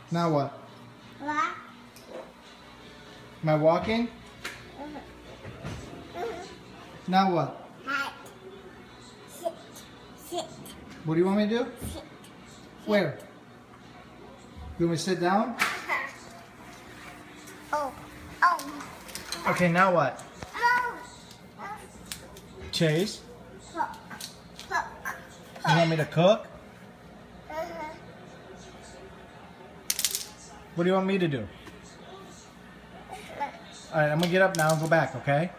Now what? Walk. Am I walking? Now what? Hide. Sit. Sit. What do you want me to do? Sit. Where? You want me to sit down? Oh. Oh. Okay, now what? Oh. Chase, Hook. Hook. you want me to cook? What do you want me to do? Alright, I'm gonna get up now and go back, okay?